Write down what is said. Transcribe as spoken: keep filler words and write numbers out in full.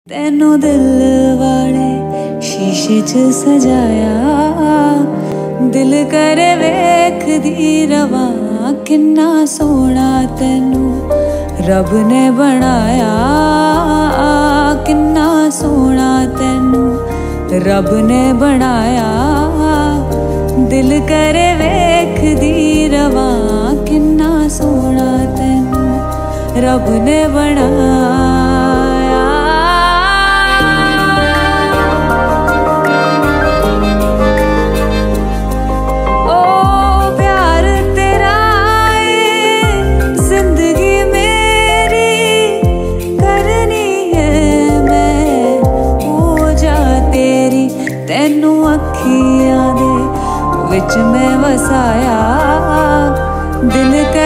तेनू दिल वाले शीशे च सजाया, दिल करे वेख दी रवा किन्ना सोना तेनू रब ने बनाया, किन्ना सोना तेनू रब ने बनाया। दिल करे वेख दी रवा किन्ना सोना तेनू रब ने बनाया। तेनू अखियां दे विच मैं वसाया, दिल